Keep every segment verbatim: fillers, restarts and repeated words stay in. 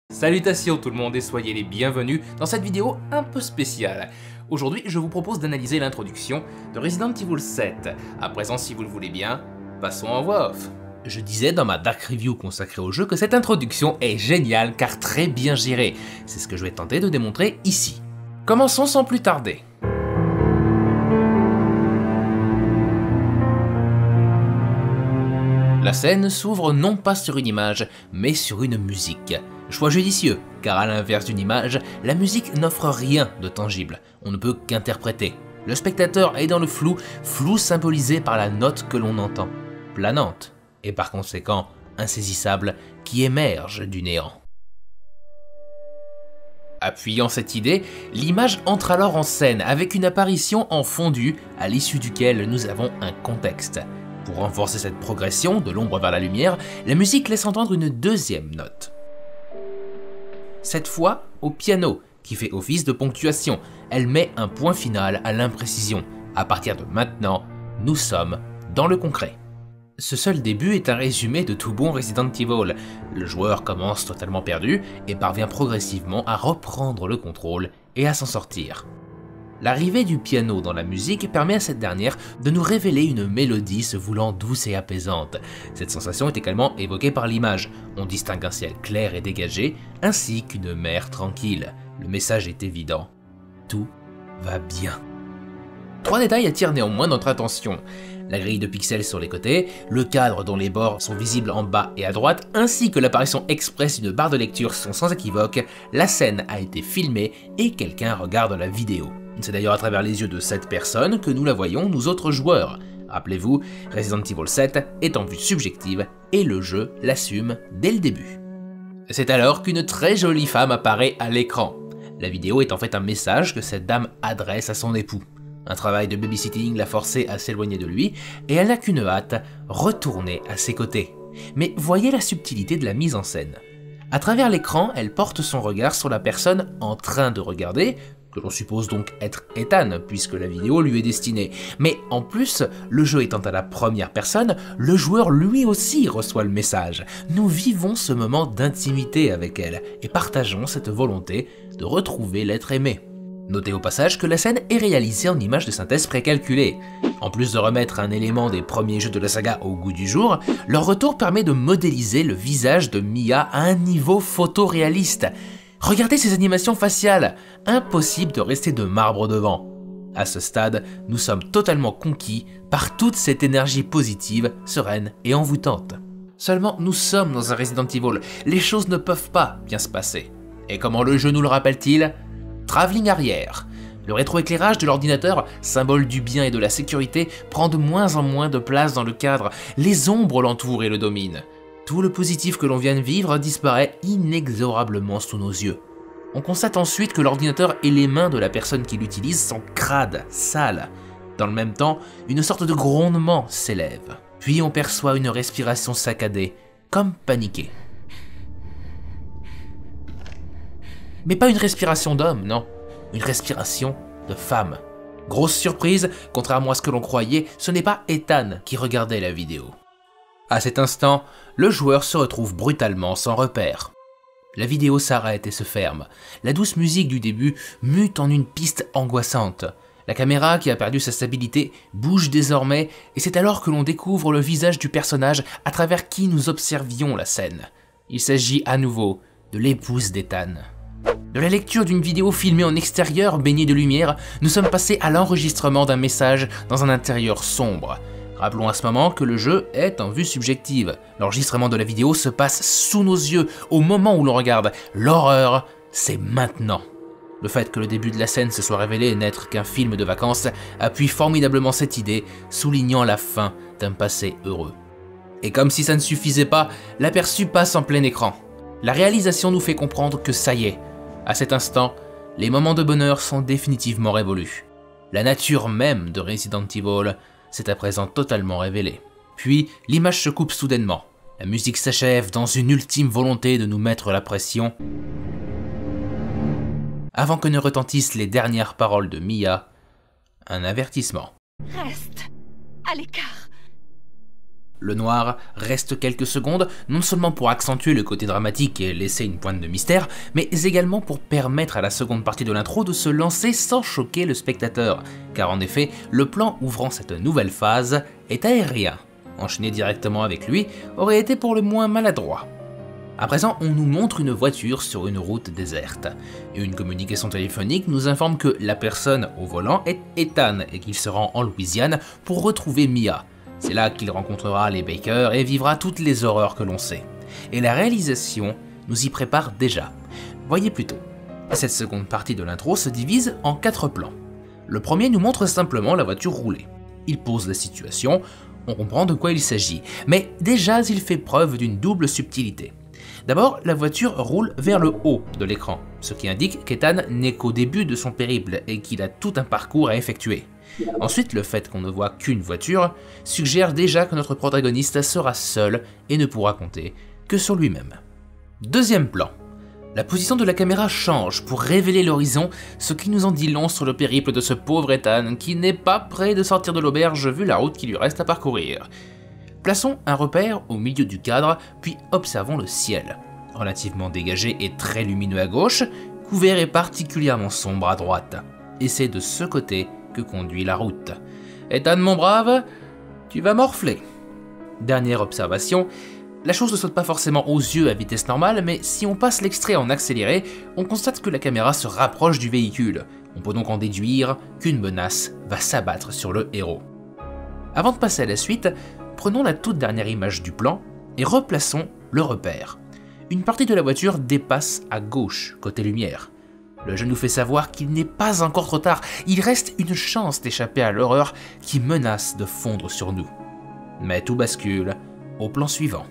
Salutations tout le monde et soyez les bienvenus dans cette vidéo un peu spéciale. Aujourd'hui, je vous propose d'analyser l'introduction de Resident Evil sept. À présent, si vous le voulez bien, passons en voix off. Je disais dans ma Dark Review consacrée au jeu que cette introduction est géniale car très bien gérée. C'est ce que je vais tenter de démontrer ici. Commençons sans plus tarder. La scène s'ouvre non pas sur une image, mais sur une musique. Choix judicieux, car à l'inverse d'une image, la musique n'offre rien de tangible, on ne peut qu'interpréter. Le spectateur est dans le flou, flou symbolisé par la note que l'on entend, planante, et par conséquent insaisissable, qui émerge du néant. Appuyant cette idée, l'image entre alors en scène avec une apparition en fondu à l'issue duquel nous avons un contexte. Pour renforcer cette progression de l'ombre vers la lumière, la musique laisse entendre une deuxième note. Cette fois au piano, qui fait office de ponctuation. Elle met un point final à l'imprécision. À partir de maintenant, nous sommes dans le concret. Ce seul début est un résumé de tout bon Resident Evil. Le joueur commence totalement perdu et parvient progressivement à reprendre le contrôle et à s'en sortir. L'arrivée du piano dans la musique permet à cette dernière de nous révéler une mélodie se voulant douce et apaisante. Cette sensation est également évoquée par l'image. On distingue un ciel clair et dégagé, ainsi qu'une mer tranquille. Le message est évident. Tout va bien. Trois détails attirent néanmoins notre attention. La grille de pixels sur les côtés, le cadre dont les bords sont visibles en bas et à droite, ainsi que l'apparition express d'une barre de lecture sont sans équivoque. La scène a été filmée et quelqu'un regarde la vidéo. C'est d'ailleurs à travers les yeux de cette personne que nous la voyons, nous autres joueurs. Rappelez-vous, Resident Evil sept est en vue subjective et le jeu l'assume dès le début. C'est alors qu'une très jolie femme apparaît à l'écran. La vidéo est en fait un message que cette dame adresse à son époux. Un travail de babysitting l'a forcée à s'éloigner de lui et elle n'a qu'une hâte, retourner à ses côtés. Mais voyez la subtilité de la mise en scène. À travers l'écran, elle porte son regard sur la personne en train de regarder, que l'on suppose donc être Ethan, puisque la vidéo lui est destinée. Mais en plus, le jeu étant à la première personne, le joueur lui aussi reçoit le message. Nous vivons ce moment d'intimité avec elle, et partageons cette volonté de retrouver l'être aimé. Notez au passage que la scène est réalisée en images de synthèse précalculées. En plus de remettre un élément des premiers jeux de la saga au goût du jour, leur retour permet de modéliser le visage de Mia à un niveau photoréaliste. Regardez ces animations faciales, impossible de rester de marbre devant. À ce stade, nous sommes totalement conquis par toute cette énergie positive, sereine et envoûtante. Seulement, nous sommes dans un Resident Evil, les choses ne peuvent pas bien se passer. Et comment le jeu nous le rappelle-t-il? Travelling arrière. Le rétroéclairage de l'ordinateur, symbole du bien et de la sécurité, prend de moins en moins de place dans le cadre, les ombres l'entourent et le dominent. Tout le positif que l'on vient de vivre disparaît inexorablement sous nos yeux. On constate ensuite que l'ordinateur et les mains de la personne qui l'utilise sont crades, sales. Dans le même temps, une sorte de grondement s'élève. Puis on perçoit une respiration saccadée, comme paniquée. Mais pas une respiration d'homme, non. Une respiration de femme. Grosse surprise, contrairement à ce que l'on croyait, ce n'est pas Ethan qui regardait la vidéo. À cet instant, le joueur se retrouve brutalement sans repère. La vidéo s'arrête et se ferme. La douce musique du début mute en une piste angoissante. La caméra, qui a perdu sa stabilité, bouge désormais, et c'est alors que l'on découvre le visage du personnage à travers qui nous observions la scène. Il s'agit à nouveau de l'épouse d'Ethan. De la lecture d'une vidéo filmée en extérieur baignée de lumière, nous sommes passés à l'enregistrement d'un message dans un intérieur sombre. Rappelons à ce moment que le jeu est en vue subjective. L'enregistrement de la vidéo se passe sous nos yeux, au moment où l'on regarde. L'horreur, c'est maintenant. Le fait que le début de la scène se soit révélé n'être qu'un film de vacances appuie formidablement cette idée, soulignant la fin d'un passé heureux. Et comme si ça ne suffisait pas, l'aperçu passe en plein écran. La réalisation nous fait comprendre que ça y est, à cet instant, les moments de bonheur sont définitivement révolus. La nature même de Resident Evil s'est à présent totalement révélée. Puis, l'image se coupe soudainement. La musique s'achève dans une ultime volonté de nous mettre la pression, avant que ne retentissent les dernières paroles de Mia, un avertissement. Reste à l'écart. Le noir reste quelques secondes, non seulement pour accentuer le côté dramatique et laisser une pointe de mystère, mais également pour permettre à la seconde partie de l'intro de se lancer sans choquer le spectateur, car en effet, le plan ouvrant cette nouvelle phase est aérien. Enchaîner directement avec lui aurait été pour le moins maladroit. À présent, on nous montre une voiture sur une route déserte, et une communication téléphonique nous informe que la personne au volant est Ethan et qu'il se rend en Louisiane pour retrouver Mia. C'est là qu'il rencontrera les Baker et vivra toutes les horreurs que l'on sait. Et la réalisation nous y prépare déjà. Voyez plutôt. Cette seconde partie de l'intro se divise en quatre plans. Le premier nous montre simplement la voiture rouler. Il pose la situation, on comprend de quoi il s'agit, mais déjà il fait preuve d'une double subtilité. D'abord, la voiture roule vers le haut de l'écran, ce qui indique qu'Ethan n'est qu'au début de son périple et qu'il a tout un parcours à effectuer. Ensuite, le fait qu'on ne voit qu'une voiture suggère déjà que notre protagoniste sera seul et ne pourra compter que sur lui-même. Deuxième plan. La position de la caméra change pour révéler l'horizon, ce qui nous en dit long sur le périple de ce pauvre Ethan qui n'est pas prêt de sortir de l'auberge vu la route qui lui reste à parcourir. Plaçons un repère au milieu du cadre, puis observons le ciel. Relativement dégagé et très lumineux à gauche, couvert et particulièrement sombre à droite. Et c'est de ce côté que conduit la route. Ethan, mon brave, tu vas morfler. Dernière observation, la chose ne saute pas forcément aux yeux à vitesse normale, mais si on passe l'extrait en accéléré, on constate que la caméra se rapproche du véhicule. On peut donc en déduire qu'une menace va s'abattre sur le héros. Avant de passer à la suite, prenons la toute dernière image du plan et replaçons le repère. Une partie de la voiture dépasse à gauche, côté lumière. Le jeu nous fait savoir qu'il n'est pas encore trop tard, il reste une chance d'échapper à l'horreur qui menace de fondre sur nous. Mais tout bascule au plan suivant.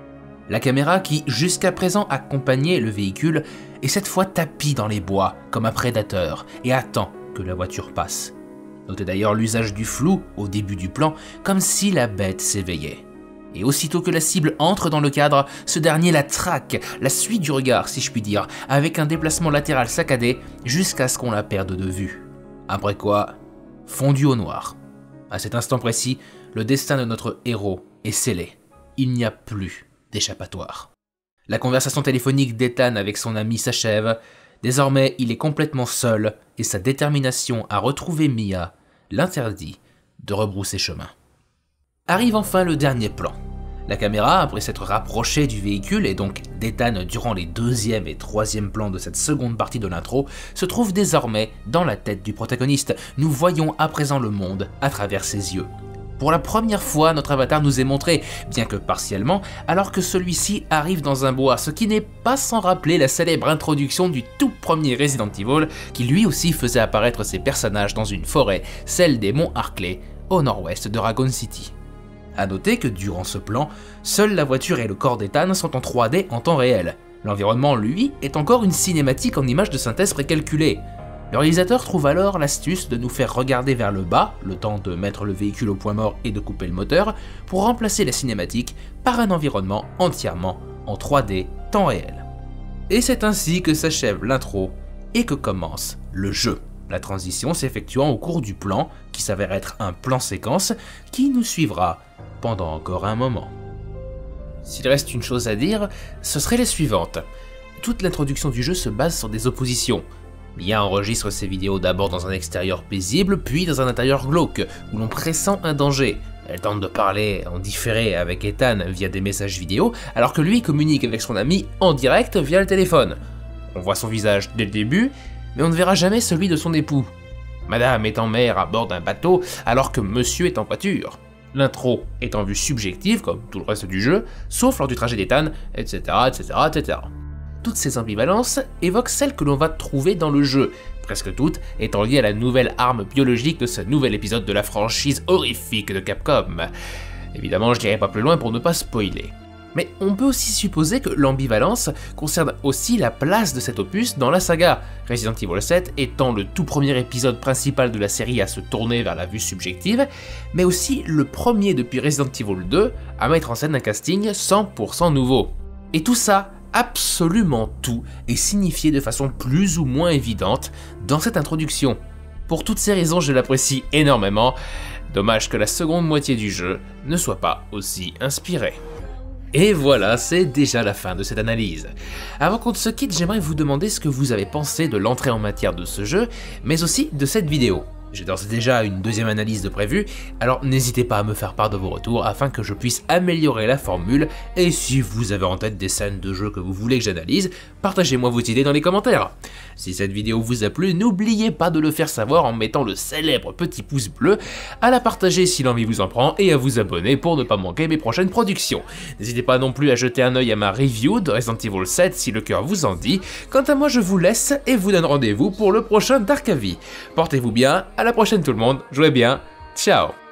La caméra qui, jusqu'à présent, accompagnait le véhicule, est cette fois tapie dans les bois, comme un prédateur, et attend que la voiture passe. Notez d'ailleurs l'usage du flou au début du plan, comme si la bête s'éveillait. Et aussitôt que la cible entre dans le cadre, ce dernier la traque, la suit du regard si je puis dire, avec un déplacement latéral saccadé jusqu'à ce qu'on la perde de vue. Après quoi, fondu au noir. À cet instant précis, le destin de notre héros est scellé. Il n'y a plus d'échappatoire. La conversation téléphonique d'Ethan avec son ami s'achève. Désormais, il est complètement seul et sa détermination à retrouver Mia l'interdit de rebrousser chemin. Arrive enfin le dernier plan. La caméra, après s'être rapprochée du véhicule et donc d'Ethan durant les deuxième et troisième plans de cette seconde partie de l'intro, se trouve désormais dans la tête du protagoniste. Nous voyons à présent le monde à travers ses yeux. Pour la première fois, notre avatar nous est montré, bien que partiellement, alors que celui-ci arrive dans un bois, ce qui n'est pas sans rappeler la célèbre introduction du tout premier Resident Evil, qui lui aussi faisait apparaître ses personnages dans une forêt, celle des monts Harkley, au nord-ouest de Raccoon City. A noter que durant ce plan, seule la voiture et le corps d'Ethan sont en trois D en temps réel. L'environnement, lui, est encore une cinématique en images de synthèse précalculée. Le réalisateur trouve alors l'astuce de nous faire regarder vers le bas, le temps de mettre le véhicule au point mort et de couper le moteur, pour remplacer la cinématique par un environnement entièrement en trois D temps réel. Et c'est ainsi que s'achève l'intro et que commence le jeu. La transition s'effectuant au cours du plan, qui s'avère être un plan séquence, qui nous suivra pendant encore un moment. S'il reste une chose à dire, ce serait la suivante. Toute l'introduction du jeu se base sur des oppositions. Mia enregistre ses vidéos d'abord dans un extérieur paisible, puis dans un intérieur glauque, où l'on pressent un danger. Elle tente de parler en différé avec Ethan via des messages vidéo, alors que lui communique avec son ami en direct via le téléphone. On voit son visage dès le début, mais on ne verra jamais celui de son époux. Madame est en mer à bord d'un bateau, alors que monsieur est en voiture. L'intro est en vue subjective, comme tout le reste du jeu, sauf lors du trajet d'Ethan, et cetera, et cetera, et cetera. Toutes ces ambivalences évoquent celles que l'on va trouver dans le jeu, presque toutes étant liées à la nouvelle arme biologique de ce nouvel épisode de la franchise horrifique de Capcom. Évidemment, je n'irai pas plus loin pour ne pas spoiler. Mais on peut aussi supposer que l'ambivalence concerne aussi la place de cet opus dans la saga, Resident Evil sept étant le tout premier épisode principal de la série à se tourner vers la vue subjective, mais aussi le premier depuis Resident Evil deux à mettre en scène un casting cent pour cent nouveau. Et tout ça, absolument tout, est signifié de façon plus ou moins évidente dans cette introduction. Pour toutes ces raisons, je l'apprécie énormément. Dommage que la seconde moitié du jeu ne soit pas aussi inspirée. Et voilà, c'est déjà la fin de cette analyse. Avant qu'on ne se quitte, j'aimerais vous demander ce que vous avez pensé de l'entrée en matière de ce jeu, mais aussi de cette vidéo. J'ai d'ores et déjà une deuxième analyse de prévue, alors n'hésitez pas à me faire part de vos retours afin que je puisse améliorer la formule, et si vous avez en tête des scènes de jeu que vous voulez que j'analyse, partagez-moi vos idées dans les commentaires. Si cette vidéo vous a plu, n'oubliez pas de le faire savoir en mettant le célèbre petit pouce bleu, à la partager si l'envie vous en prend, et à vous abonner pour ne pas manquer mes prochaines productions. N'hésitez pas non plus à jeter un œil à ma review de Resident Evil sept si le cœur vous en dit. Quant à moi, je vous laisse et vous donne rendez-vous pour le prochain Dark Avis. Portez-vous bien, à la prochaine tout le monde, jouez bien, ciao.